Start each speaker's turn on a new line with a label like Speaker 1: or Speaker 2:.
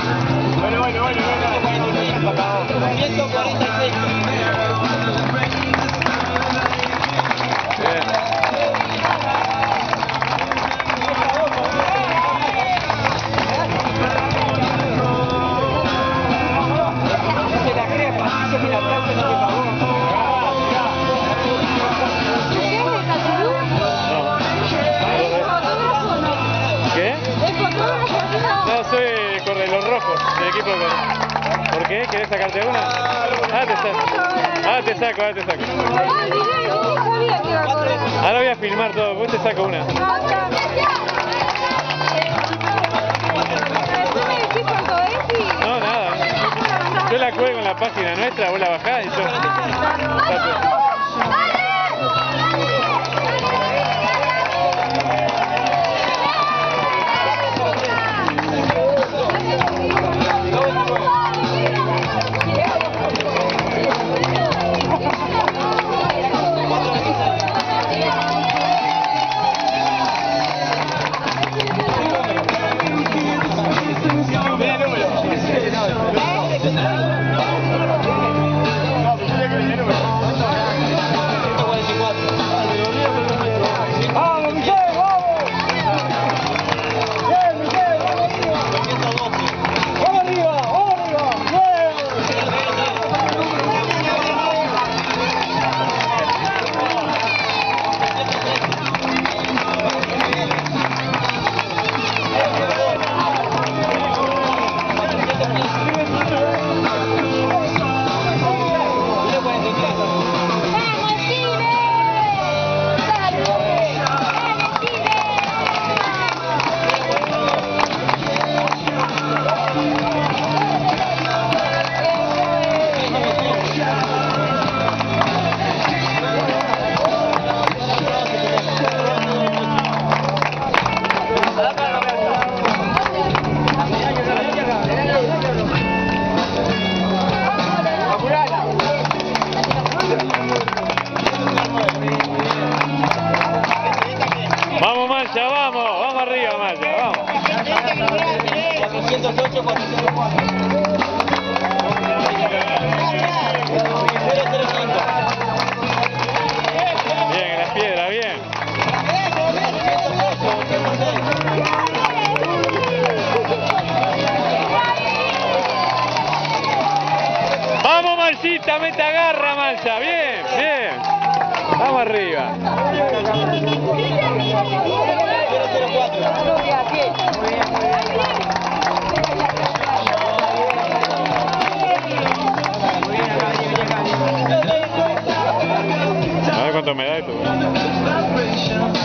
Speaker 1: Del equipo de... ¿Por qué? ¿Querés sacarte una? Ah, te saco. Ahora te saco. Ahora voy a filmar todo, vos te saco una. No, nada. Yo la cuelgo en la página nuestra, vos la bajás y yo... Vamos Mancha, vamos arriba Mancha, vamos.
Speaker 2: 408, 404.
Speaker 1: Bien, en las piedras, bien. Vamos Manchita, mete agarra Mancha, bien, bien. Vamos arriba. A ver cuánto me da esto.